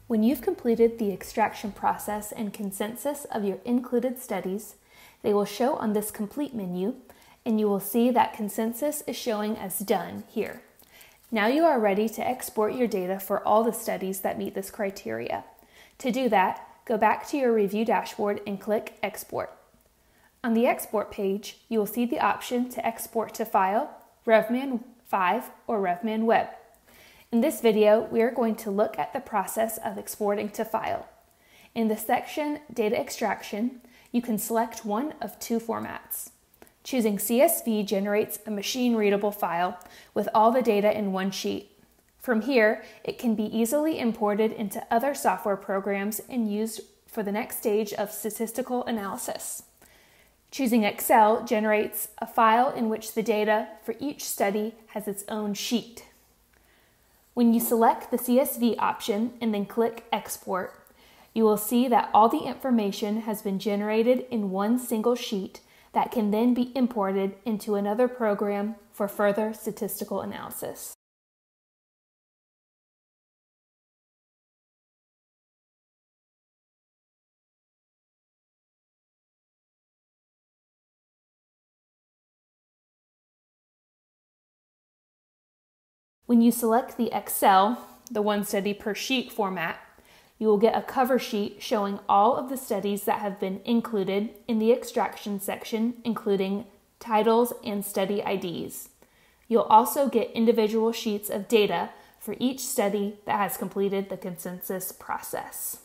When you've completed the extraction process and consensus of your included studies, they will show on this complete menu, and you will see that consensus is showing as done here. Now you are ready to export your data for all the studies that meet this criteria. To do that, go back to your review dashboard and click Export. On the Export page, you will see the option to export to File, RevMan 5, or RevMan Web. In this video, we are going to look at the process of exporting to File. In the section Data Extraction, you can select one of two formats. Choosing CSV generates a machine-readable file with all the data in one sheet. From here, it can be easily imported into other software programs and used for the next stage of statistical analysis. Choosing Excel generates a file in which the data for each study has its own sheet. When you select the CSV option and then click Export, you will see that all the information has been generated in one single sheet that can then be imported into another program for further statistical analysis. When you select the Excel, the one study per sheet format, you will get a cover sheet showing all of the studies that have been included in the extraction section, including titles and study IDs. You'll also get individual sheets of data for each study that has completed the consensus process.